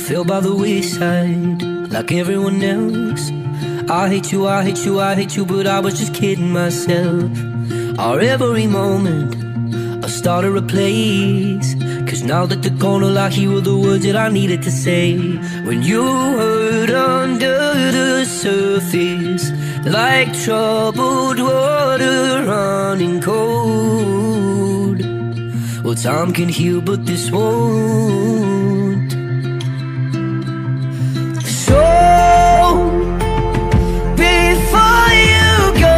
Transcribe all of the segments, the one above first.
fell by the wayside like everyone else. I hate you, I hate you, I hate you, but I was just kidding myself. Our every moment I started a place, 'cause now that they're gone, all I hear were the words that I needed to say. When you hurt under the surface, like troubled water running cold. Well, time can heal, but this won't. So before you go,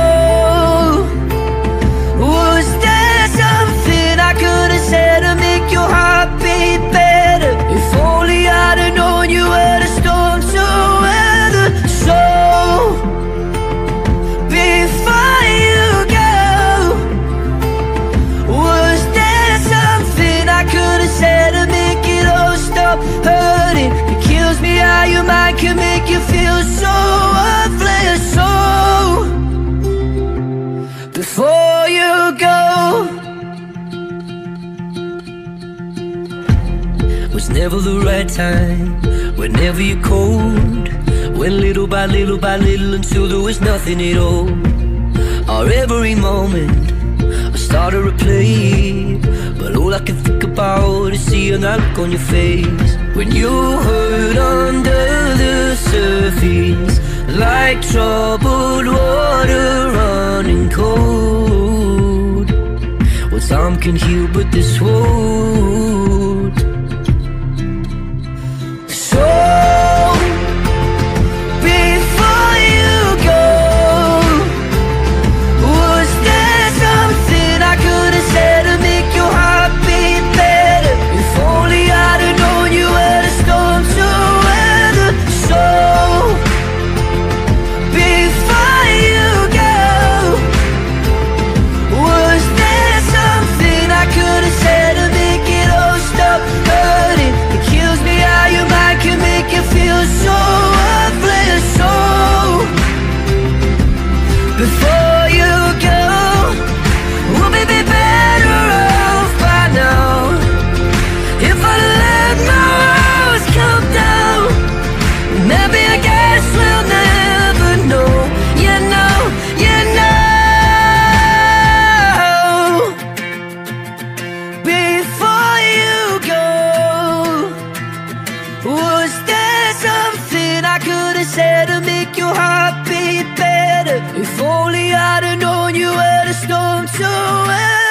was there something I could have said to make your heart beat better? If only I'd have known you were the storm to weather. So before you go, was there something I could have said to make it all stop hurting? It kills me how your mind can make you feel so worthless. So before you go, was never the right time, whenever you're cold. Went little by little by little until there was nothing at all. Our every moment I started to play, but all I can think about is seeing that look on your face. When you hurt under the surface, like troubled water running cold. Well, time can heal, but this won't. So before you go, was there something I could have said to make your heart beat better? If only I'd have known you were the storm to weather. So before you go, was there something I could have said to make it all stop hurting? It kills me how your mind can make you feel so worthless. So before you go, we'll be better off by now. If I let my walls come down, maybe I guess we'll never know. You know, you know. Before you go, was there something I could have said to make your heart beat better? If only I'd have known you were the storm to weather.